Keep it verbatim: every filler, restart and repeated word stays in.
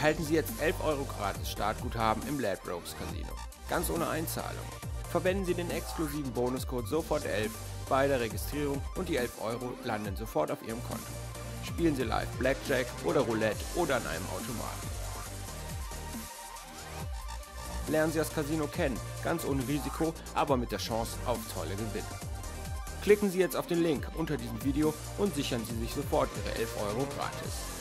erhalten Sie jetzt elf Euro gratis Startguthaben im Ladbrokes Casino. Ganz ohne Einzahlung. Verwenden Sie den exklusiven Bonuscode sofort elf bei der Registrierung und die elf Euro landen sofort auf Ihrem Konto. Spielen Sie live Blackjack oder Roulette oder an einem Automaten. Lernen Sie das Casino kennen, ganz ohne Risiko, aber mit der Chance auf tolle Gewinne. Klicken Sie jetzt auf den Link unter diesem Video und sichern Sie sich sofort Ihre elf Euro gratis.